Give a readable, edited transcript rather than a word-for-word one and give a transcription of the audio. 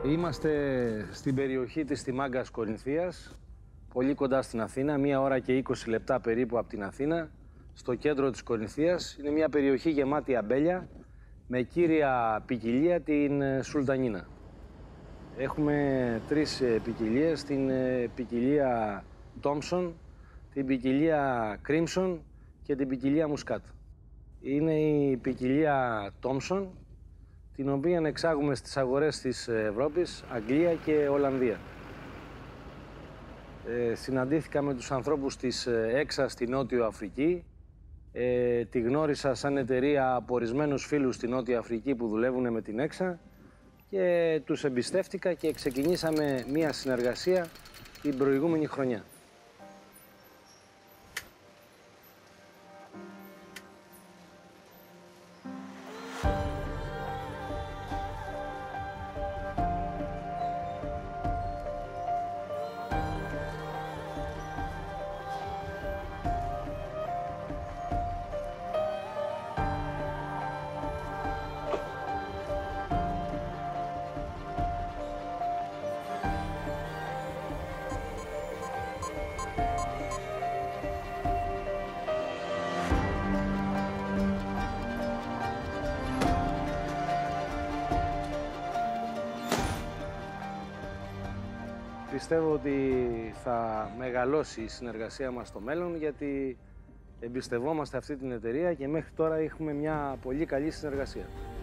Είμαστε στην περιοχή της Τιμάγκας Κορινθίας, πολύ κοντά στην Αθήνα, 1 ώρα και 20 λεπτά περίπου από την Αθήνα, στο κέντρο της Κορινθίας. Είναι μια περιοχή γεμάτη αμπέλια, με κύρια ποικιλία την Σουλτανίνα. Έχουμε 3 ποικιλίες, την ποικιλία Thompson, την ποικιλία Crimson και την ποικιλία Muscat. Είναι η ποικιλία Thompson, την οποία εξάγουμε στις αγορές της Ευρώπης, Αγγλία και Ολλανδία. Συναντήθηκα με τους ανθρώπους της Έξα στη Νότιο Αφρική. Τη γνώρισα σαν εταιρεία από ορισμένους φίλους στη Νότια Αφρική που δουλεύουν με την Έξα και τους εμπιστεύτηκα και ξεκινήσαμε μία συνεργασία την προηγούμενη χρονιά. Πιστεύω ότι θα μεγαλώσει η συνεργασία μας στο μέλλον, γιατί εμπιστευόμαστε αυτή την εταιρεία και μέχρι τώρα έχουμε μια πολύ καλή συνεργασία.